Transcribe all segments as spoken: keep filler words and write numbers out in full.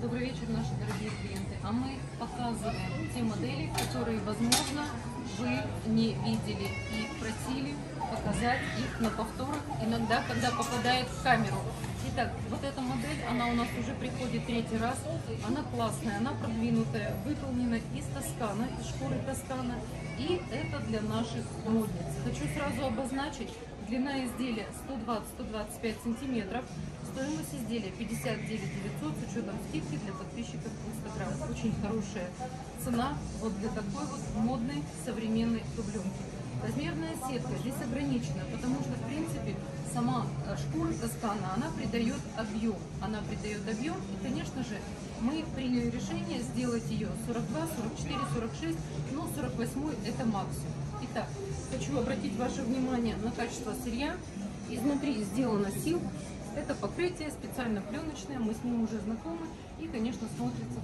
Добрый вечер, наши дорогие клиенты. А мы показываем те модели, которые, возможно, вы не видели и просили показать их на повторах, иногда, когда попадает в камеру. Итак, вот эта модель, она у нас уже приходит третий раз. Она классная, она продвинутая, выполнена из Тоскана, из школы Тоскана. И это для наших модниц. Хочу сразу обозначить, длина изделия сто двадцать — сто двадцать пять сантиметров. Стоимость изделия пятьдесят девять тысяч девятьсот с учетом скидки для подписчиков в Инстаграм. Очень хорошая цена вот для такой вот модной современной дубленки. Размерная сетка здесь ограничена, потому что, в принципе, сама шкура Тоскана, она придает объем. Она придает объем, и, конечно же, мы приняли решение сделать ее сорок два, сорок четыре, сорок шесть, но сорок восемь это максимум. Итак, хочу обратить ваше внимание на качество сырья. Изнутри сделано сил. Это покрытие специально пленочное, мы с ним уже знакомы, и, конечно, смотрится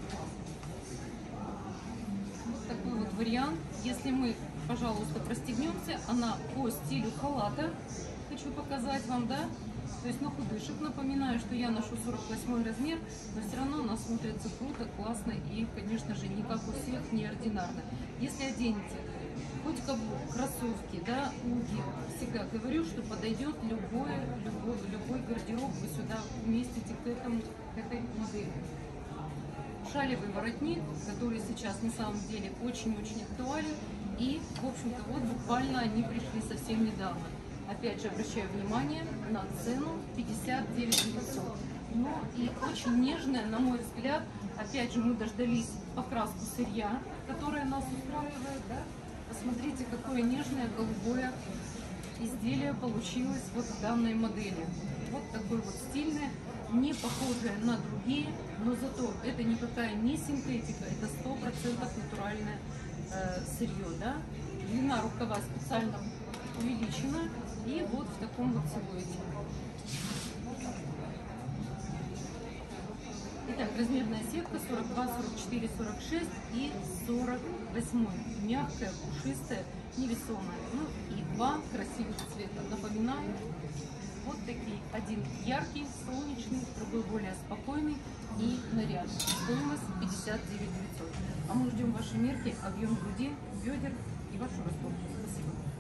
вот такой вот вариант. Если мы, пожалуйста, простегнемся, она по стилю халата, хочу показать вам, да, то есть на худышек. Напоминаю, что я ношу сорок восьмой размер, но все равно она смотрится круто, классно и, конечно же, не как у всех, неординарно. Если оденете хоть каблук, кроссовки, да, уги, всегда говорю, что подойдет любое, любой, любой гардероб, вы сюда уместите к этому, к этой модели. Шалевый воротник, который сейчас на самом деле очень-очень актуален, и, в общем-то, вот буквально они пришли совсем недавно. Опять же, обращаю внимание на цену пятьдесят девять тысяч девятьсот. Ну и очень нежная, на мой взгляд, опять же, мы дождались покраску сырья, которая нас устраивает, да? Посмотрите, какое нежное голубое изделие получилось вот в данной модели. Вот такое вот стильное, не похожее на другие, но зато это никакая не синтетика, это сто процентов натуральное э, сырье, да? Длина рукава специально увеличена, и вот в таком вот силуэте. Итак, размерная сетка сорок два, сорок четыре, сорок шесть и сорок восемь. Мягкая, пушистая, невесомая. Ну и два красивых цвета. Напоминаю, вот такие. Один яркий, солнечный, другой более спокойный и нарядный. Стоимость пятьдесят девять тысяч девятьсот. А мы ждем ваши мерки, объем груди, бедер и вашу распорку. Спасибо.